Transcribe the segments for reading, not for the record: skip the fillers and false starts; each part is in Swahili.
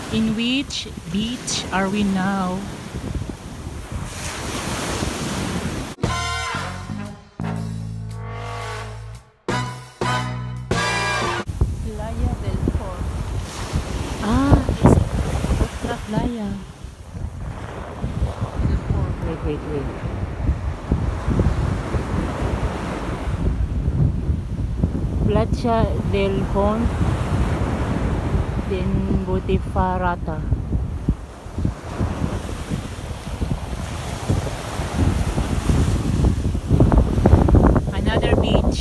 In which beach are we now? Playa del Pont. Ah, it's otra playa. Wait, wait, wait. Platja del Pont, then Botifarreta. Another beach.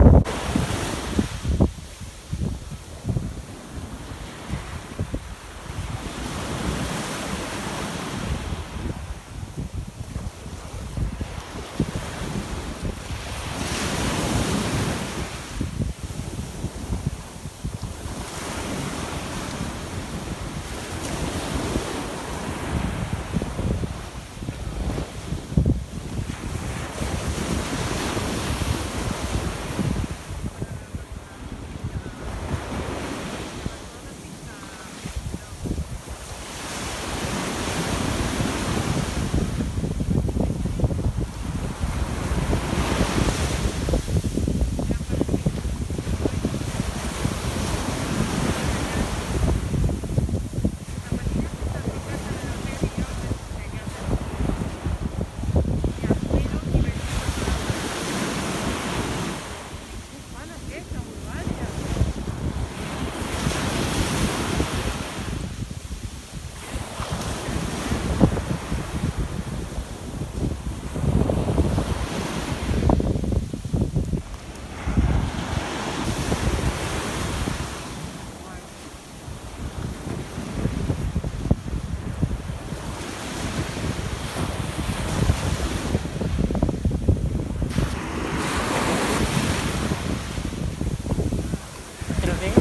Otra vez.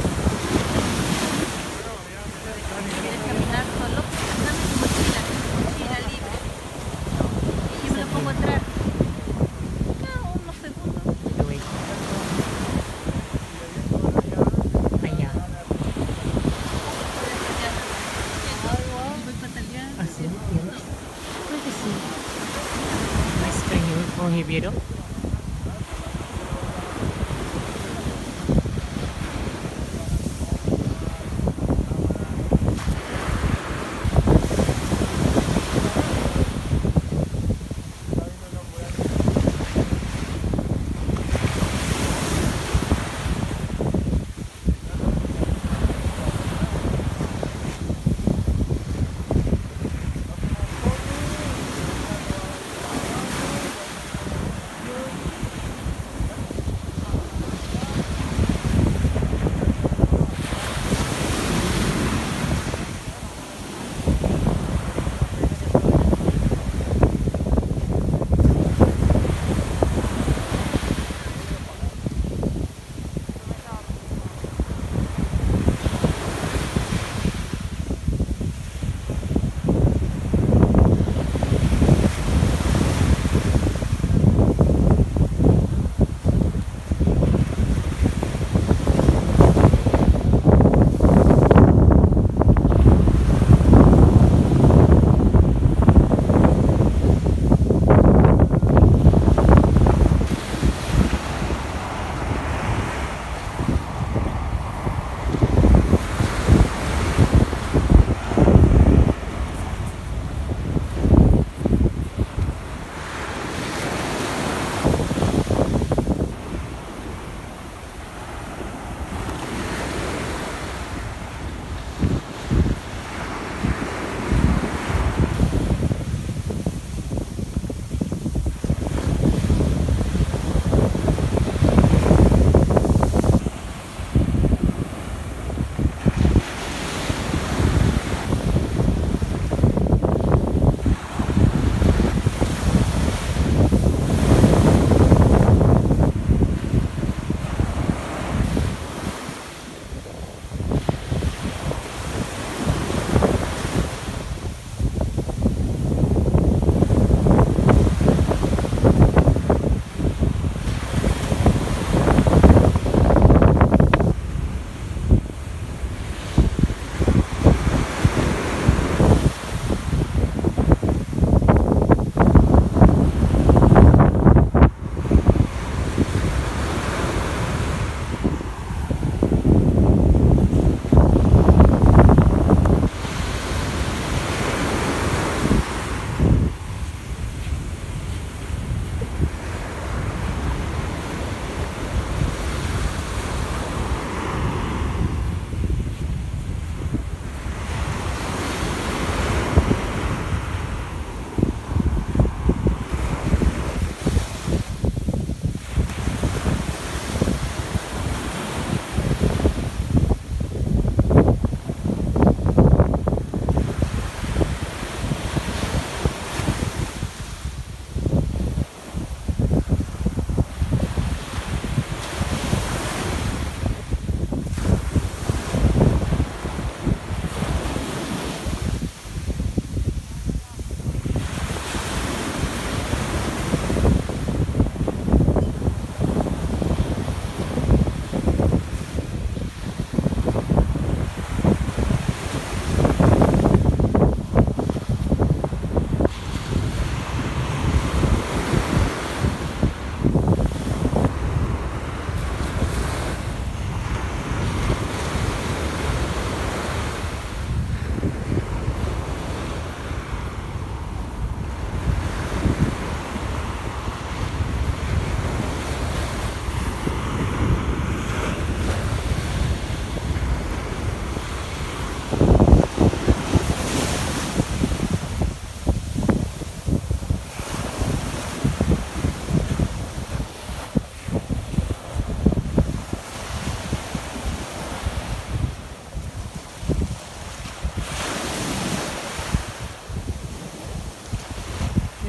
¿Quieres caminar solo? Dame tu mochila, mochila libre. Y yo me lo pongo atrás. No, unos segundos. Wait. Allá. Voy pataleando. Así, ¿quieres? Creo que sí. ¿Español o hebreo?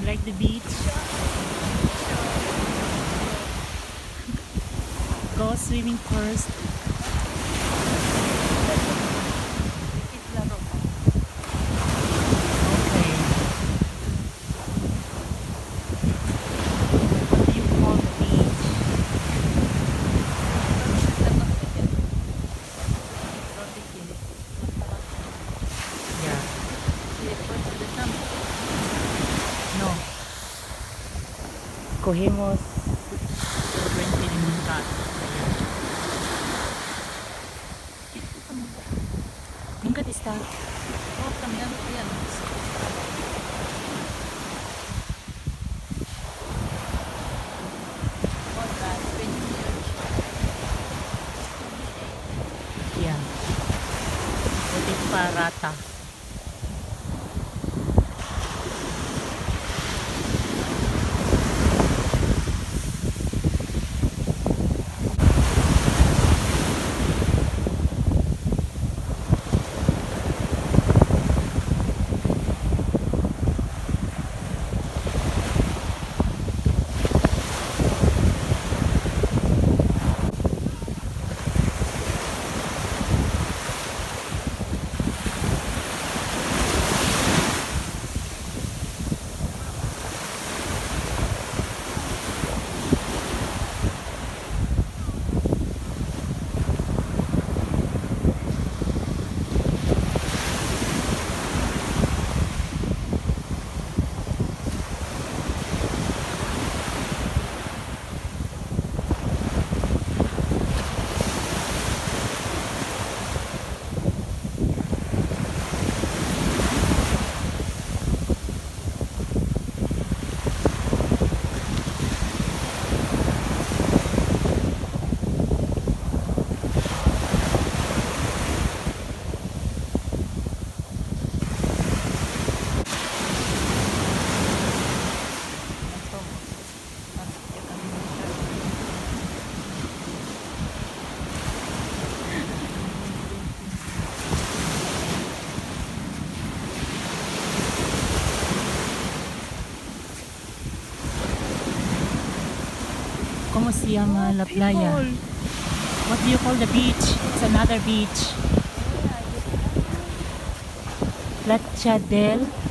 like the beach? Go swimming first. Isla Roja. Okay. What do you call the beach? Yeah. Y después regresamos. No. Cogemos 20 minutos. Nunca te está. Vamos caminando bien. Otra, 20 minutes. Yeah. Botifarreta. ¿Cómo se llama la playa? What do you call the beach? It's another beach. Platja del